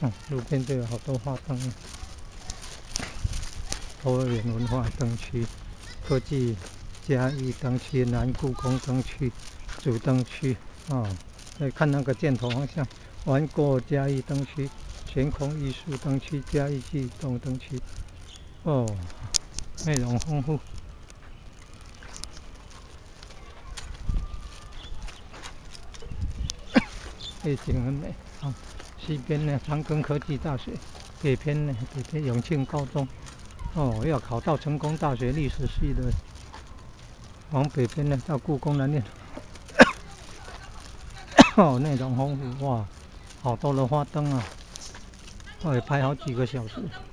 路边就有好多花灯。桃园文化灯区、科技嘉义灯区、南故宫灯区、主灯区再看那个箭头方向，玩过嘉义灯区、悬空艺术灯区、嘉义剧动灯区。内容丰富。背景很美。西边呢，长庚科技大学；北边呢，永庆高中。要考到成功大学历史系的，往北边呢到故宫来念。内容丰富哇，好多的花灯啊，也拍好几个小时。